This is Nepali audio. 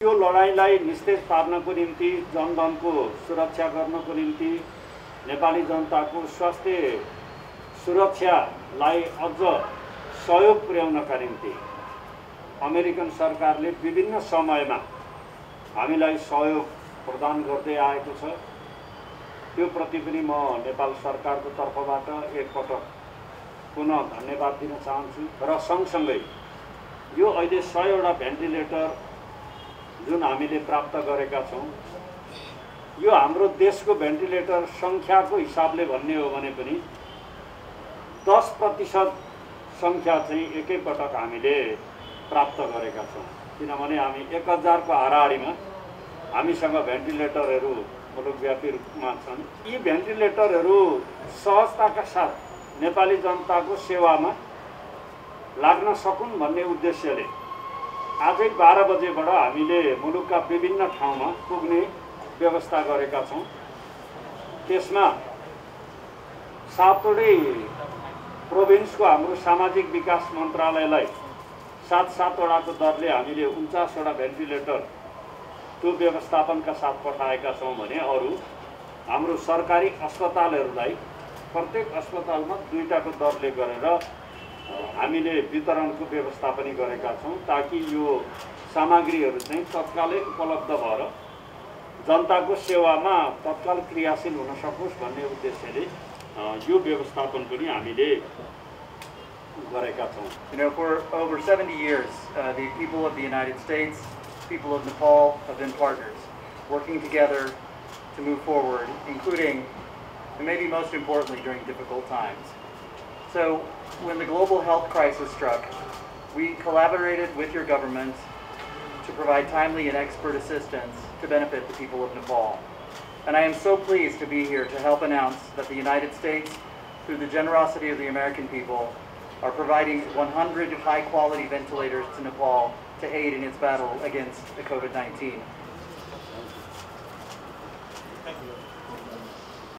यो लडाईँलाई निस्तेज पार्नको निम्ति, जनधनको सुरक्षा गर्नको निम्ति, नेपाली जनताको स्वास्थ्य सुरक्षालाई अझ सहयोग पुर्याउनका निम्ति अमेरिकन सरकारले विभिन्न समयमा हामीलाई सहयोग प्रदान गर्दै आएको छ। त्यो प्रति पनि म नेपाल सरकारको तर्फबाट एकपटक पुनः धन्यवाद दिन चाहन्छु। र सँगसँगै यो अहिले 100 वटा भेन्टिलेटर जुन हामीले प्राप्त गरेका छौँ, यो हाम्रो देशको भेन्टिलेटर सङ्ख्याको हिसाबले भन्ने हो भने पनि 10% सङ्ख्या चाहिँ एकैपटक हामीले प्राप्त गरेका छौँ। किनभने हामी 1000 को हाराहारीमा हामीसँग भेन्टिलेटरहरू मुलुकव्यापी रूपमा छन्। यी भेन्टिलेटरहरू सहजताका साथ नेपाली जनताको सेवामा लाग्न सकुन् भन्ने उद्देश्यले आजै 12 बजेबाट हामीले मुलुकका विभिन्न ठाउँमा पुग्ने व्यवस्था गरेका छौँ। त्यसमा 7 वटै प्रोभिन्सको हाम्रो सामाजिक विकास मन्त्रालयलाई 7-7 वटाको दरले हामीले 49 वटा भेन्टिलेटर त्यो व्यवस्थापनका साथ पठाएका छौँ भने अरू हाम्रो सरकारी अस्पतालहरूलाई प्रत्येक अस्पतालमा 2टाको दरले गरेर हामीले वितरणको व्यवस्था पनि गरेका छौँ, ताकि यो सामग्रीहरू चाहिँ तत्कालै उपलब्ध भएर जनताको सेवामा तत्काल क्रियाशील हुन सकोस् भन्ने उद्देश्यले यो व्यवस्थापन पनि हामीले गरेका छौँ। You know, for over 70 years, the people of the United States, people of Nepal have been partners, working together to move forward, including, and maybe most importantly, during difficult times. So, when the global health crisis struck, we collaborated with your government to provide timely and expert assistance to benefit the people of Nepal. And I am so pleased to be here to help announce that the United States, through the generosity of the American people, are providing 100 high-quality ventilators to Nepal to aid in its battle against the COVID-19. Thank you.